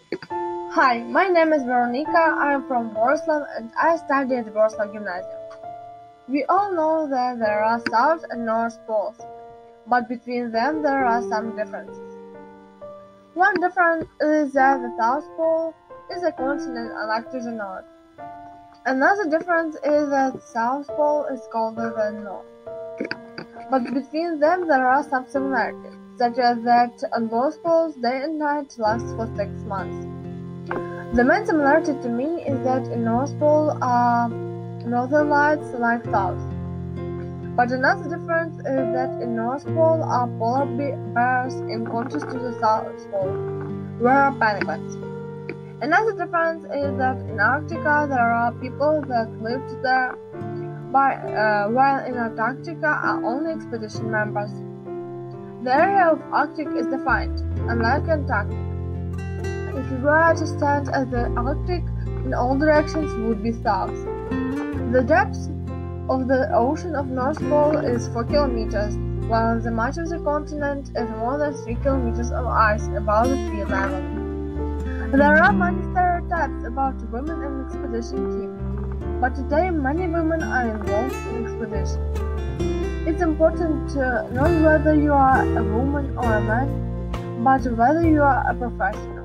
Hi, my name is Veronica. I am from Wrocław and I study at Wrocław Gymnasium. We all know that there are South and North poles, but between them there are some differences. One difference is that the South Pole is a continent unlike to the North. Another difference is that the South Pole is colder than North. But between them there are some similarities, such as that on both poles day and night lasts for 6 months. The main similarity to me is that in North Pole northern lights like south. But another difference is that in North Pole are polar bears in contrast to the South Pole, where are penguins. Another difference is that in Arctica there are people that lived there, while in Antarctica are only expedition members. The area of Arctic is defined, unlike Antarctica. If you were to stand at the Arctic, in all directions would be south. The depth of the ocean of North Pole is 4 kilometers, while the much of the continent is more than 3 kilometers of ice above the sea level. There are many stereotypes about women in expedition team, but today many women are involved in expedition. It's important to not whether you are a woman or a man, but whether you are a professional.